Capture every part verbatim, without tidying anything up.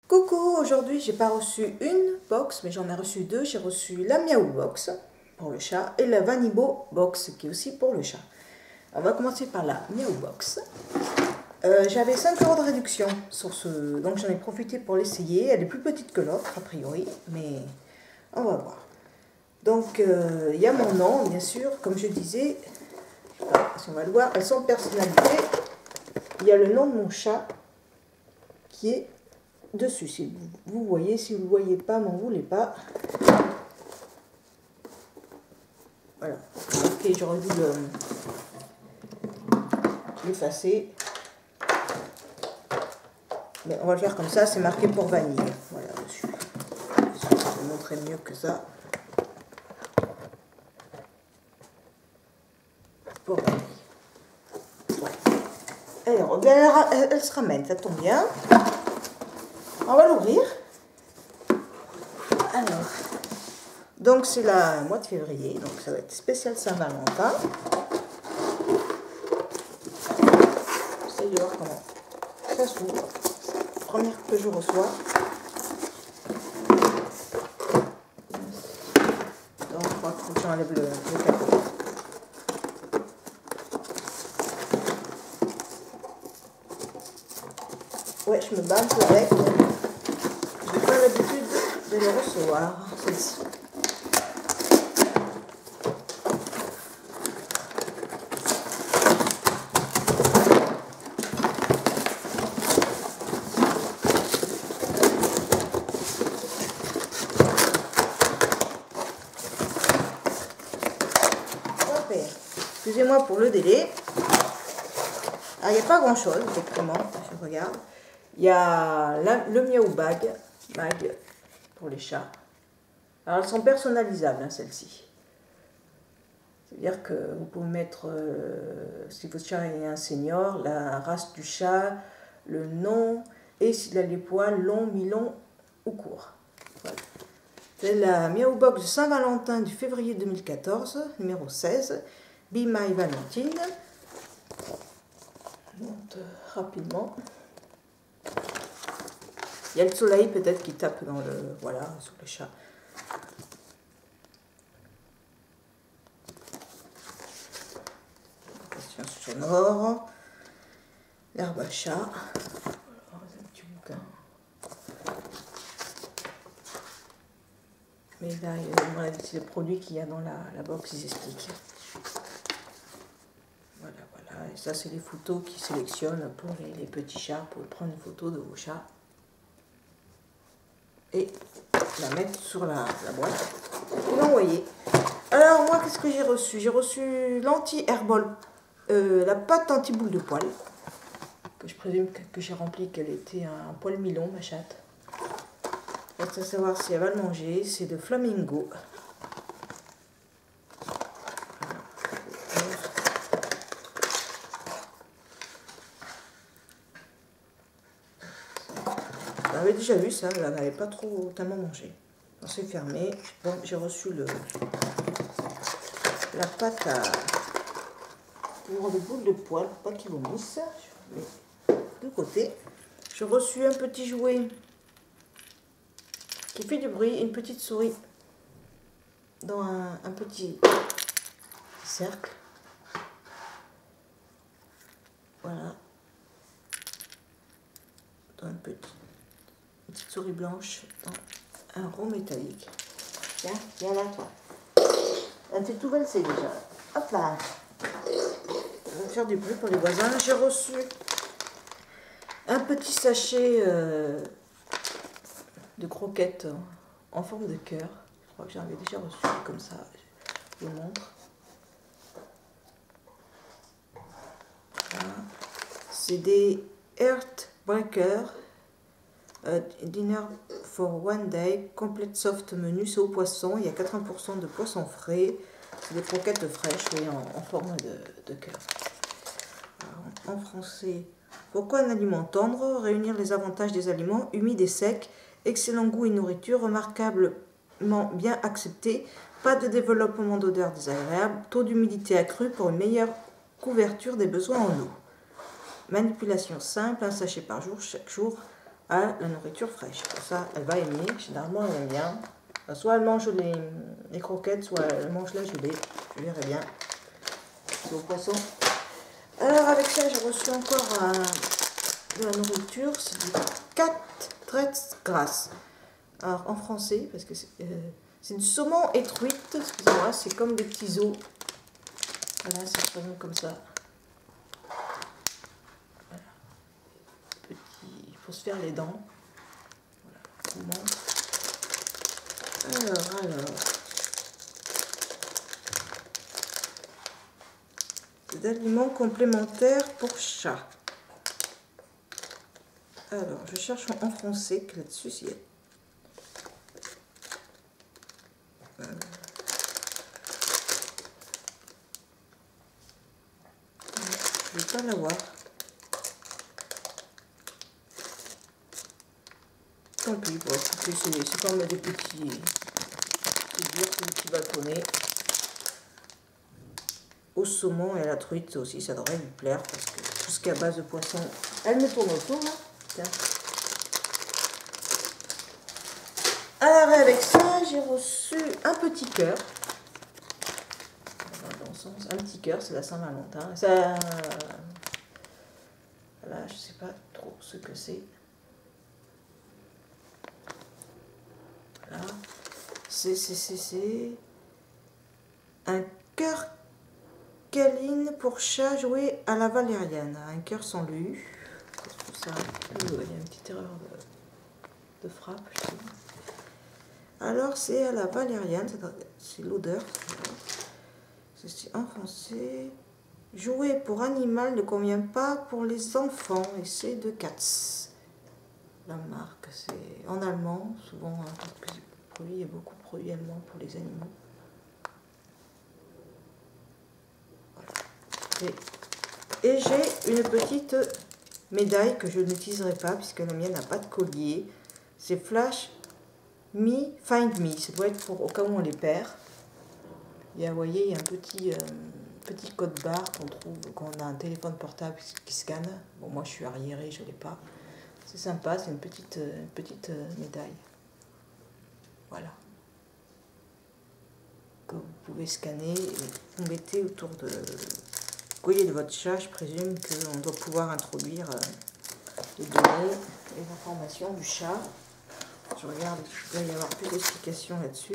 Coucou, aujourd'hui j'ai pas reçu une box, mais j'en ai reçu deux. J'ai reçu la Miaou Box pour le chat et la Vanibo Box qui est aussi pour le chat. On va commencer par la Miaou Box. Euh, J'avais cinq euros de réduction sur ce, donc j'en ai profité pour l'essayer. Elle est plus petite que l'autre a priori, mais on va voir. Donc il euh, y a mon nom bien sûr, comme je disais, voilà, si on va le voir, elles sont personnalisées. Il y a le nom de mon chat qui est dessus, si vous, vous voyez, si vous ne voyez pas, m'en voulez pas. Voilà, ok, j'aurais dû l'effacer. Mais on va le faire comme ça, c'est marqué pour vanille. Voilà, dessus. Je vais vous montrer mieux que ça. Pour vanille. Ouais. Alors, elle, elle se ramène, ça tombe bien. On va l'ouvrir. Alors, donc c'est la mois de février, donc ça va être spécial Saint-Valentin. J'essaie de voir comment ça s'ouvre. Première que je reçois. Donc je crois que j'enlève le, le capot. Ouais, je me bats un peu avec. J'ai pas l'habitude de les recevoir, celle-ci. Excusez-moi pour le délai. Ah, il n'y a pas grand chose, effectivement. Je regarde. Il y a la, le Miaou Bag, bag pour les chats. Alors, elles sont personnalisables, hein, celles-ci. C'est-à-dire que vous pouvez mettre, euh, si votre chat est un senior, la race du chat, le nom, et s'il a les poils longs, mi-longs ou courts. Voilà. C'est la Miaou Box de Saint-Valentin du février deux mille quatorze, numéro seize. Be My Valentine. Je monte rapidement. Il y a le soleil peut-être qui tape dans le, voilà, sur le chat. Question sonore. L'herbe à chat. Voilà, un petit bouquin. Mais là, c'est le produit qu'il y a dans la, la box, ils expliquent. Voilà, voilà. Et ça, c'est les photos qu'ils sélectionnent pour les, les petits chats, pour prendre une photo de vos chats. Et la mettre sur la, la boîte et l'envoyer. Alors, moi, qu'est-ce que j'ai reçu? J'ai reçu l'anti-airball, euh, la pâte anti-boule de poil, que je présume que, que j'ai rempli qu'elle était un poil mi-long, ma chatte. Reste à savoir si elle va le manger. C'est de Flamingo. J'avais déjà vu ça, elle n'avait pas trop tellement mangé. C'est fermé. Donc j'ai reçu le la pâte à pour les boules de poil, pas qu'ils vomissent. Je mets de côté. J'ai reçu un petit jouet qui fait du bruit, une petite souris dans un, un petit cercle. Voilà. Dans un petit petite souris blanche dans un rond métallique. Tiens, viens là toi. Elle fait tout valser déjà. Hop là. On va faire du bruit pour les voisins. J'ai reçu un petit sachet euh, de croquettes en forme de cœur. Je crois que j'en avais déjà reçu comme ça. Je vous montre. Voilà. C'est des Heartbreaker. Uh, dinner for one day, complete soft menu, c'est au poisson, il y a quatre-vingts pour cent de poisson frais, c'est des croquettes fraîches oui, en, en forme de, de cœur. En français, pourquoi un aliment tendre? Réunir les avantages des aliments humides et secs, excellent goût et nourriture, remarquablement bien accepté, pas de développement d'odeur désagréable, taux d'humidité accru pour une meilleure couverture des besoins en eau. Manipulation simple, un sachet par jour, chaque jour. à la nourriture fraîche. Pour ça, elle va aimer. Généralement, elle aime bien. Soit elle mange les, les croquettes, soit elle mange la gelée. Je verrai bien. C'est au poisson. Alors, avec ça, j'ai reçu encore un, de la nourriture. C'est du quatre traites grasses. Alors, en français, parce que c'est euh, du saumon et truite. Excusez-moi, c'est comme des petits os. Voilà, ça se présente comme ça. Voilà. Petit, il faut se faire les dents. Voilà, alors, alors. Des aliments complémentaires pour chat. Alors, je cherche en français que là-dessus, s'il y a. Je ne vais pas l'avoir. Tant pis, bon, c'est comme des petits, des petits bâtonnets. Au saumon et à la truite aussi, ça devrait lui plaire parce que tout ce qui est à base de poisson, elle me tourne autour là. Tiens. Alors avec ça, j'ai reçu un petit cœur. Dans le sens, un petit cœur, c'est la Saint-Valentin. Ça, voilà, je sais pas trop ce que c'est. Voilà, c'est c'est c'est c'est un cœur câline pour chat joué à la valériane. Un cœur sans lu. Je trouve ça. Il y a une petite erreur de, de frappe. Je sais. Alors c'est à la valériane, c'est l'odeur. C'est en français. Jouet pour animal ne convient pas pour les enfants et c'est de Katz. La marque, c'est en allemand, souvent, hein, parce que le produit, il y a beaucoup de produits allemands pour les animaux. Voilà. Et, et j'ai une petite médaille que je n'utiliserai pas puisque la mienne n'a pas de collier. C'est Flash Me Find Me. Ça doit être pour au cas où on les perd. Et vous voyez, il y a un petit, euh, petit code barre qu'on trouve quand on a un téléphone portable qui scanne. Bon, moi je suis arriérée, je ne l'ai pas. C'est sympa, c'est une petite, une petite médaille. Voilà. Que vous pouvez scanner et vous mettez autour de collier de votre chat. Je présume qu'on doit pouvoir introduire les données, les informations du chat. Je regarde, il doit y avoir plus d'explications là-dessus.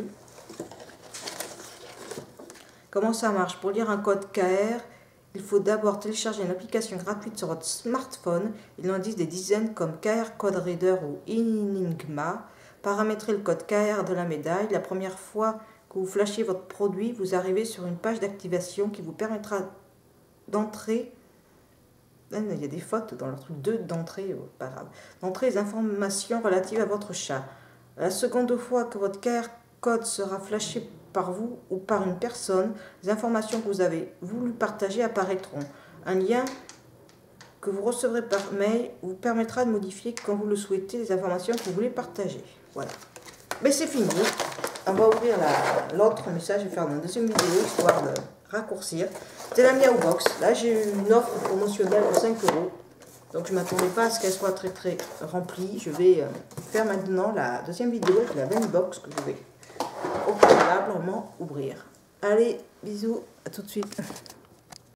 Comment ça marche? Pour lire un code K R, il faut d'abord télécharger une application gratuite sur votre smartphone. Il en existe des dizaines comme K R Code Reader ou Enigma. Paramétrez le code K R de la médaille. La première fois que vous flashez votre produit, vous arrivez sur une page d'activation qui vous permettra d'entrer. Il y a des fautes dans le truc deux d'entrée, oh, pas grave. D'entrer les informations relatives à votre chat. La seconde fois que votre K R code sera flashé par vous ou par une personne, les informations que vous avez voulu partager apparaîtront. Un lien que vous recevrez par mail vous permettra de modifier quand vous le souhaitez les informations que vous voulez partager. Voilà. Mais c'est fini. On va ouvrir l'autre message. Je vais faire une deuxième vidéo histoire de raccourcir. C'était la Miaou Box. Là, j'ai eu une offre promotionnelle de cinq euros. Donc, je ne m'attendais pas à ce qu'elle soit très très remplie. Je vais euh, faire maintenant la deuxième vidéo avec la Vani Box que je vais au préalablement ouvrir. Allez, bisous, à tout de suite.